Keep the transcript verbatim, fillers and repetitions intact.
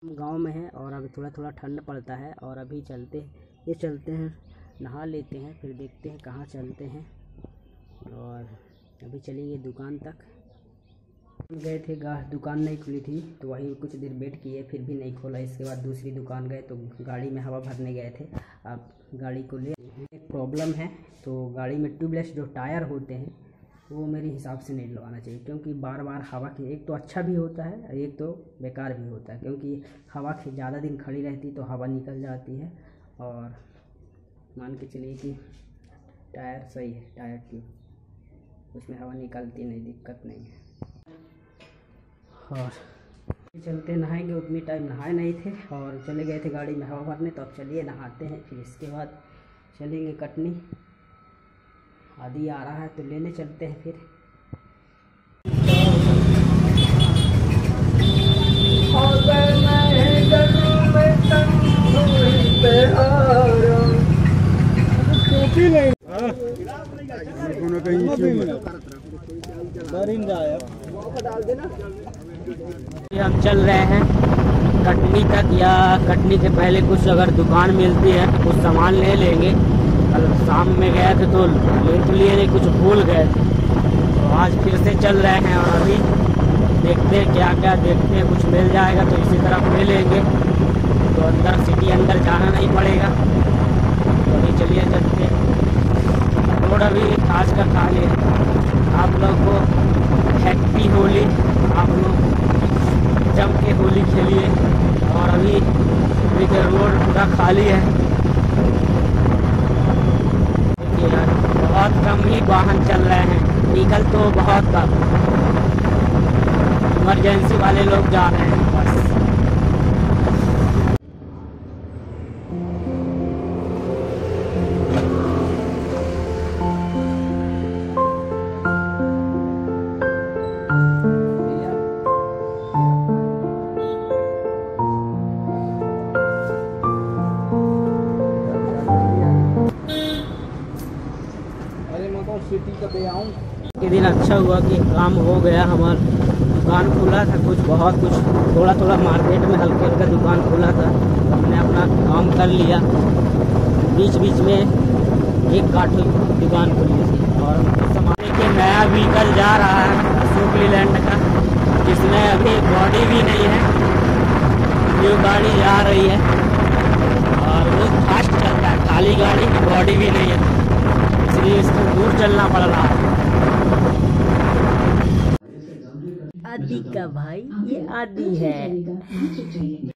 हम गांव में हैं और अभी थोड़ा थोड़ा ठंड पड़ता है और अभी चलते ये चलते हैं, नहा लेते हैं, फिर देखते हैं कहाँ चलते हैं। और अभी चलेंगे दुकान तक। गए थे, दुकान नहीं खुली थी तो वहीं कुछ देर वेट किए, फिर भी नहीं खोला। इसके बाद दूसरी दुकान गए तो गाड़ी में हवा भरने गए थे। अब गाड़ी को ले एक प्रॉब्लम है, तो गाड़ी में ट्यूबलेस जो टायर होते हैं वो मेरे हिसाब से नहीं लगवाना चाहिए, क्योंकि बार बार हवा की एक तो अच्छा भी होता है, एक तो बेकार भी होता है। क्योंकि हवा ज़्यादा दिन खड़ी रहती तो हवा निकल जाती है। और मान के चलिए कि टायर सही है, टायर ट्यूब उसमें हवा निकलती नहीं, दिक्कत नहीं है। और चलते नहाएंगे, उतनी टाइम नहाए नहीं थे और चले गए थे गाड़ी में हवा भरने। तो अब चलिए नहाते हैं, फिर इसके बाद चलेंगे कटनी। आदि आ रहा है तो लेने चलते हैं। फिर हम चल रहे हैं कटनी तक, या कटनी से पहले कुछ अगर दुकान मिलती है कुछ सामान ले लेंगे। कल शाम में गए थे तो ले तो लिए नहीं, कुछ भूल गए थे, तो आज फिर से चल रहे हैं। और अभी देखते हैं क्या क्या, देखते हैं कुछ मिल जाएगा तो इसी तरफ ले लेंगे, तो अंदर सिटी अंदर जाना नहीं पड़ेगा। तो अभी चलिए चलते हैं। रोड अभी आज का खाली है। आप लोग को हैप्पी होली, आप लोग जम के होली खेलिए। और अभी देखिए रोड पूरा खाली है, यार बहुत कम ही वाहन चल रहे हैं, निकल तो बहुत कम, इमरजेंसी वाले लोग जा रहे हैं बस। के दिन अच्छा हुआ कि काम हो गया हमारा। दुकान खुला था, कुछ बहुत कुछ थोड़ा थोड़ा मार्केट में हल्का हल्का दुकान खुला था, हमने अपना काम कर लिया। बीच बीच में एक कार्टून दुकान खुली थी। और सामान के नया व्हीकल जा रहा है अशोक लीलैंड का, जिसमें अभी बॉडी भी नहीं है, न्यू गाड़ी जा रही है और वो फास्ट चलता है, खाली गाड़ी की बॉडी भी नहीं है, इसलिए इसको दूर चलना पड़ रहा है। आदि का भाई, ये आदि है।